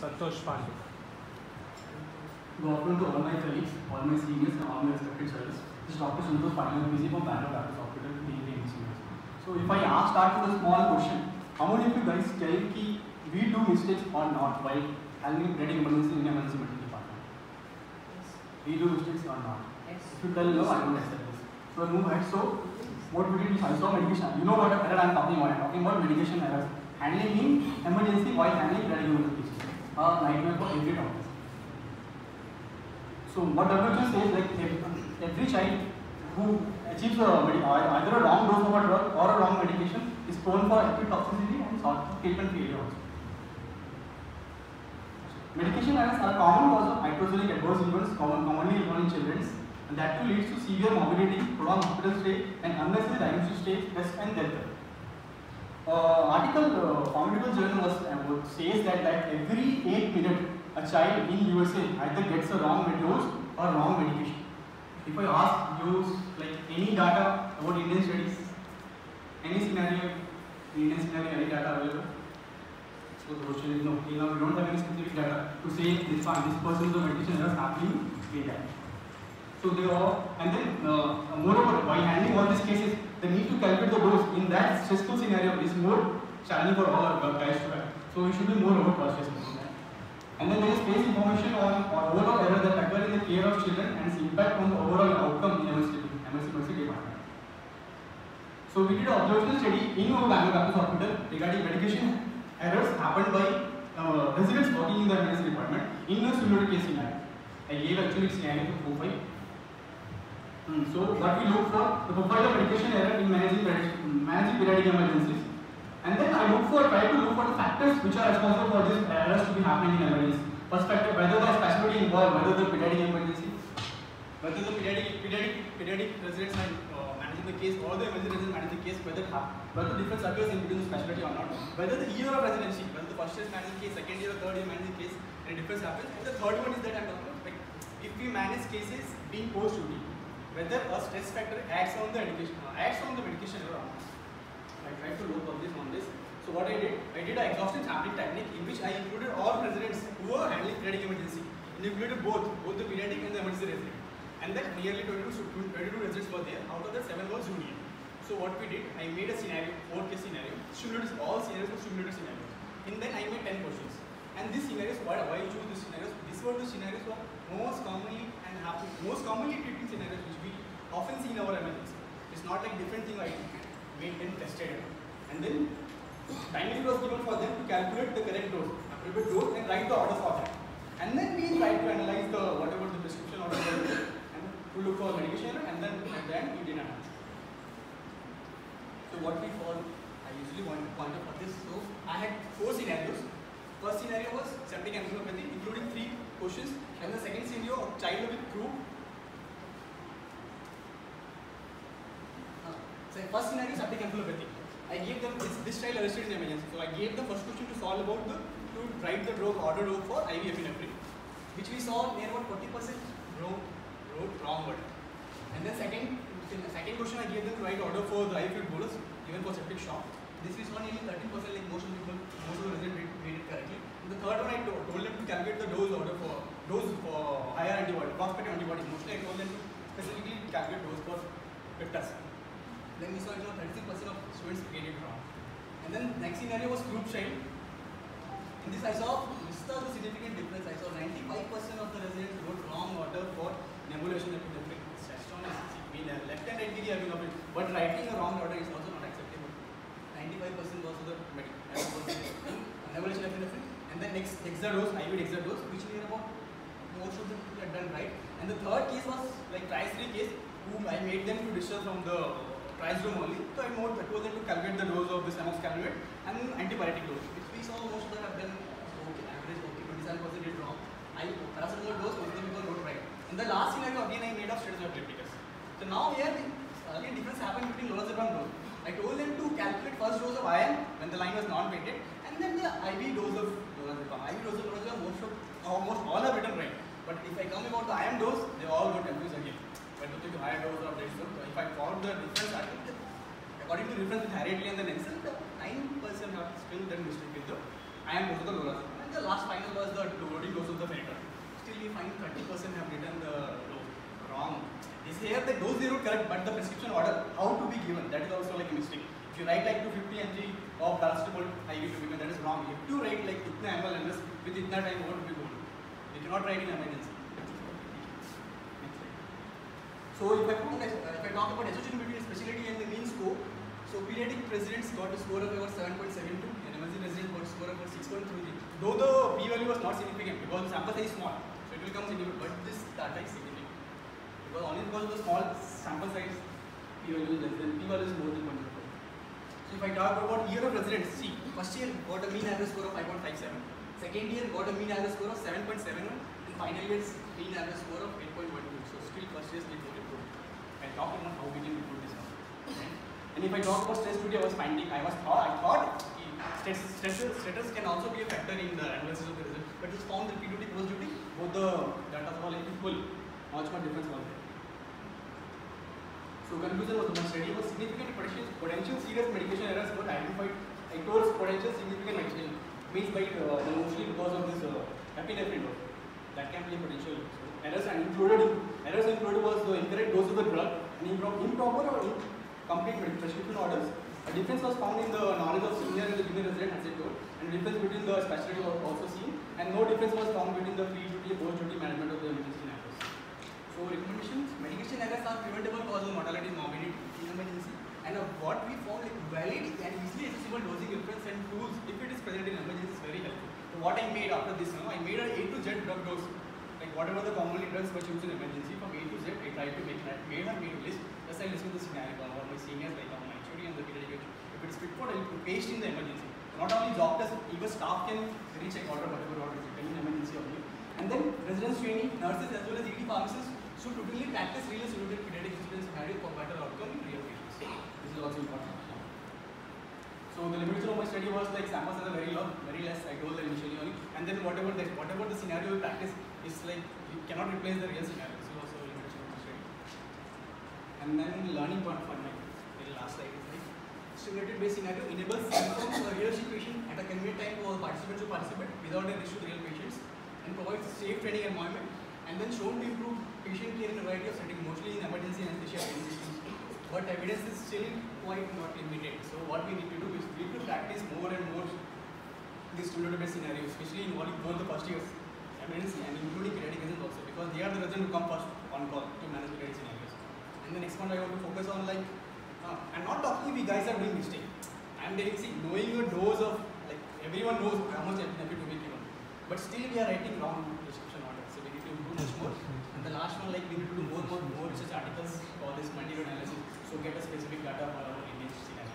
Santosh Pandey. Good afternoon to all my colleagues, all my seniors, and all my respected judges. This is Dr. Santosh Pandey, busy from Bangalore Baptist Hospital, DEA seniors. So if I start with a small question, how many of you guys tell कि we do mistakes or not while handling breeding emergency in emergency medical department? We do mistakes or not? If you tell no, I don't accept this. So move ahead. So what we did is I saw medication. You know what error I am talking about? I am talking about medication errors. Handling in emergency while handling breeding emergency. A nightmare for every doctor. So what WHO says, like every child who achieves either a wrong dose of a drug or a wrong medication is prone for acute toxicity and sort of treatment failure also. Medication errors are a common cause of iatrogenic adverse events commonly involved in children, and that too leads to severe morbidity, prolonged hospital stay, and unnecessary diagnosis stays, death and death. Article Pharmaceutical Journal says that every 8 minutes a child in USA either gets a wrong dose or wrong medication. If I ask you like any data about Indian studies, any scenario, Indian scenario, any data available? So the question is no. Till now we don't have any specific data to say this person's medication errors happening in that. So they are, and then moreover, while handling all these cases, the need to calculate the dose in that stressful scenario is more challenging for all our guys to have. So we should be more cautious in that. And then there is space information on overall error that occur in the care of children and its impact on the overall outcome in MSc department. So we did an observational study in our Bangalore Baptist Hospital regarding medication errors happened by residents working in the MSc department in a similar case scenario. I gave actually scenario to profile. So what we look for, the profile of medication error in managing periodic emergencies. And then I try to look for the factors which are responsible for these errors to be happening in emergency. First factor, whether there is specialty involved, whether the periodic emergency, whether the periodic residents are managing the case or the emergency residents managing the case, whether difference occurs in between the specialty or not, whether the year of residency, whether the first year is managing the case, second year or third year managing the case, and difference happens. And the third one is that I'm talking about, like, if we manage cases being post duty, whether a stress factor acts on the medication or not. I tried to look up this on this. So what I did an exhaustive sampling technique in which I included all residents who were handling periodic emergency. And included both the periodic and the emergency resident. And then nearly 22 residents were there. Out of that, 7 were junior. So what we did, I made a scenario, 4-case scenario, simulated all scenarios of simulated scenarios. And then I made 10 questions. And these scenarios, why I choose these scenarios? These were the scenarios for most commonly treating scenarios which we often see in our emergency. It's not like different thing I made and tested. And then time limit was given for them to calculate the correct dose, appropriate dose, and write the order for that. And then we try to analyze the whatever the prescription order and to look for medication error, and then at the end we did an answer. So what we follow, I usually want to point out for this. So I had 4 scenarios. First scenario was septic encephalopathy, including 3 questions, and the second scenario, child with croup. So first scenario, septic encephalopathy. I gave them this child arrested in emergency. So I gave the first question to solve about to write the order row for IV epinephrine, which we saw near about 40% wrote wrong word. And then second question I gave them to write order for the IV fluid bolus given for septic shock. This we saw nearly 13%, like most of the residents read it correctly. And the third one I told them to calculate the dose for higher antibody, prospective antibody. Mostly I told them to specifically calculate dose for vectors. Then we saw 36% of students get it wrong. And then next scenario was group child. In this I saw the significant difference. I saw 95% of the residents wrote wrong order for nebulization epinephrine. Left hand right degree having of it, but writing a wrong order is also not acceptable. 95% was the nebulization epinephrine. And then next hexadose, IV hexadose, which near about most of them had done right. And the third case was like trial-3 case, whom I made them to discharge from the trial room only. So I told them to calculate the dose of this amoxicillin and antibiotic dose, which we saw most of them have done okay, average okay, 27% did wrong. Paracetamol dose, most of them people wrote right. In the last scenario again I made up status epilepticus. So now here the difference happened between lorazepam dose. I told them to calculate first dose of iron when the line was non-painted, and then the IV dose of lorazepam. IV dose of lorazepam almost all have written right. But if I come about the iron dose, they all got confused again. Whether to take the higher dose or update. So if I follow the difference, according to the difference with Harriet Lee and the Nelson, the 9% have still done mistake with the iron dose of the lorazepam. And the last final was the like the dose they wrote correct, but the prescription order, how to be given, that is also like a mistake. If you write like 250 mg of paracetamol IV to be given, that is wrong. You have to write like itna ml and with itna time what to be given. You cannot write in emergency. So if I talk about association between specialty and the mean score, so pediatric residents got a score of about 7.72 and emergency residents got a score of about 6.33. Though the p-value was not significant because the sample size is small, so it will come significant, but this data is significant. Because only because of the small sample size, p-value is less than, p-value is more than 0.05. So if I talk about year of residence, see, first year got a mean average score of 5.57, second year got a mean average score of 7.71, and final year's mean average score of 8.12. So still first year's need to improve. I'll talk about how we can improve this one. And if I talk about stress today, I thought status can also be a factor in the analysis of the result, but it's found that P2T post duty, both the data are equal, much more difference was there. So conclusion was the study was significant potential serious medication errors were identified. I told potential significant medication means by mostly because of this epinephrine dose. That can be a potential. So errors included was the incorrect dose of the drug and improper or incomplete prescription orders. A difference was found in the knowledge of senior and the junior resident as I told, and difference between the specialty was also seen, and no difference was found between the pre-duty and post-duty management of the emergency errors. So recommendations: medication errors are preventable cause of mortality and morbidity in emergency, and what we found like valid and easily accessible dosing reference and tools if it is present in emergency is very helpful. So what I made after this, I made an A to Z drug dose, like whatever the commonly drugs were used in emergency from A to Z. I tried to make a list. Just I listened to the scenario or my seniors like my HOD and the pediatric. If it is fit for, I will paste in the emergency. Not only doctors, even staff can recheck order whatever order is in emergency only. And then residents, training, nurses as well as ED pharmacists should routinely practice real solution pediatric incident scenario for better outcome in real patients. This is also important. So the limitation of my study was like samples are very low, very less. I told them initially only, and then whatever the scenario we practice is like you cannot replace the real scenario. This is also a limitation of my study. And then learning point for my very last slide is like simulated based scenario enables informed for real situation at a convenient time for participants to participate without an issue to real patients, and provides a safe training environment, and then shown to improve patient care in a variety of settings, mostly in emergency and anesthesia training systems. But evidence is still quite not limited. So what we need to do is we need to practice more and more this simulated scenario, especially involving both the first years emergency and including pediatric residents also, because they are the residents who come first on call to manage pediatric scenarios. And the next one I want to focus on like, I'm not talking if you guys are doing mistake. I'm telling, see, knowing your dose of, like everyone knows how much epinephrine to be given, but still we are writing wrong prescription order. So we need to improve much more. And the last one, like we need to do more research articles for this multi-road analysis, so get a specific data for our Indian scenario.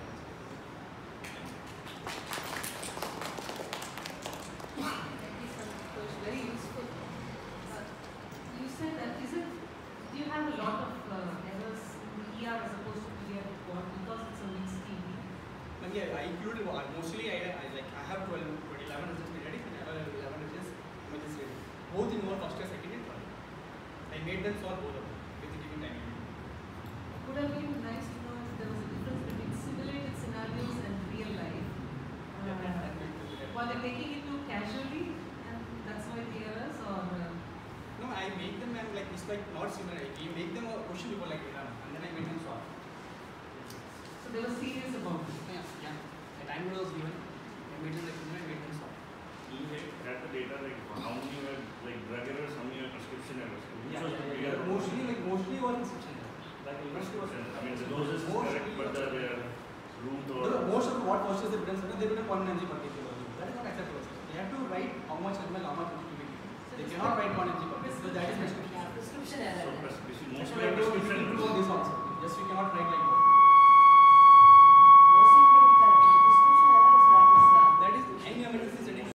Very useful. You said that do you have a lot of errors in the ER as opposed to pediatric ward because it's a mixed team? Yeah, I included mostly I have 11 residents pediatric and I have 11 residents emergency. Both involve first year, second year, third. I made them solve both of them with the given time. Would have been nice to know if there was a difference between simulated scenarios and real life. While they're taking it too casually, and that's why the errors, or no, I make them and like it's like not similar. You make them a question before like and then I make them solve. So they were serious about it. Yeah. The time was given. I made them like I made them solve. You had the data like how many were like drug errors, how many were prescription errors? Mostly was prescription errors. Like prescription. I mean the doses is correct, but the route or most of what was the evidence they will have 1 mg per kg. That is not acceptable. They have to write how much ml, how much to be given. They cannot write 1 mg per kg. So that is prescription. Prescription error. so prescription. So Mostly prescription.